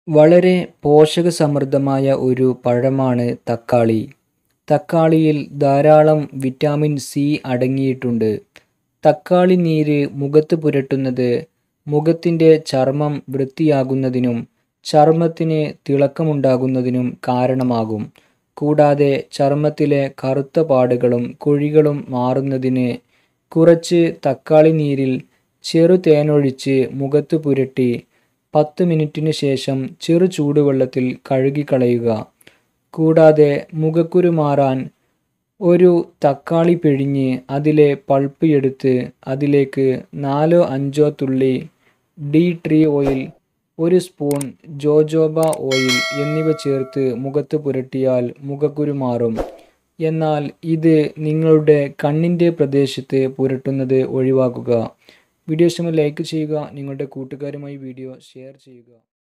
വളരെ പോഷകസമൃദ്ധമായ ഒരു പഴമാണ് തക്കാളി. തക്കാളിയിൽ ധാരാളം വിറ്റാമിൻ സി അടങ്ങിയിട്ടുണ്ട്. തക്കാളി നീര് മുഖത്ത് പുരട്ടുന്നത് മുഖത്തിൻ്റെ ചർമ്മം വൃത്തിയാകുന്നതിനും ചർമ്മത്തിന് തിളക്കമുണ്ടാകുന്നതിനും കാരണമാകും. കൂടാതെ ചർമ്മത്തിലെ കറുത്ത പാടുകളും കുഴികളും മാറുന്നതിന് കുറച്ച് തക്കാളി നീരിൽ ചെറുതേനൊഴിച്ച് മുഖത്ത് പുരട്ടി 10 മിനിറ്റിന് ശേഷം ചെറു ചൂടുവെള്ളത്തിൽ കഴുകിക്കളയുക. കൂടാതെ മുഖക്കുരു മാറാൻ ഒരു തക്കാളി പിഴിഞ്ഞ് അതിലെ പൾപ്പ് എടുത്ത് അതിലേക്ക് 4-5 തുള്ളി tea tree oil, 1 spoon jojoba oil എന്നിവ ചേർത്ത് മുഖത്ത് പുരട്ടിയാൽ മുഖക്കുരു മാറും. എന്നാൽ ഇത് നിങ്ങളുടെ കണ്ണിൻ്റെ പ്രദേശത്ത് പുരട്ടുന്നത് ഒഴിവാക്കുക. വീഡിയോ ഇഷ്ടമായി ലൈക്ക് ചെയ്യുക. നിങ്ങളുടെ കൂട്ടുകാരുമായി വീഡിയോ ഷെയർ ചെയ്യുക.